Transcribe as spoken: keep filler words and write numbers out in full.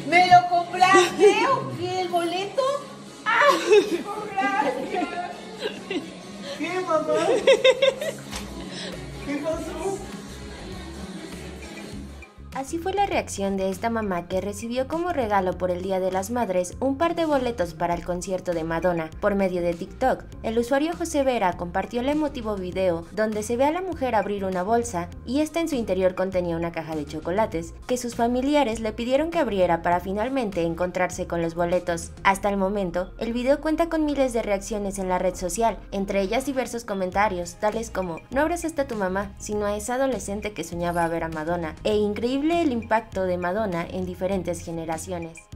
¿Me lo compraste o qué? ¿El boleto? ¡Ay, gracias! ¿Qué, mamá? ¿Qué pasó? Así fue la reacción de esta mamá que recibió como regalo por el Día de las Madres un par de boletos para el concierto de Madonna por medio de TikTok. El usuario José Vera compartió el emotivo video donde se ve a la mujer abrir una bolsa y esta en su interior contenía una caja de chocolates que sus familiares le pidieron que abriera para finalmente encontrarse con los boletos. Hasta el momento, el video cuenta con miles de reacciones en la red social, entre ellas diversos comentarios tales como "no abrazaste a tu mamá, sino a esa adolescente que soñaba ver a Madonna" e "increíble el impacto de Madonna en diferentes generaciones".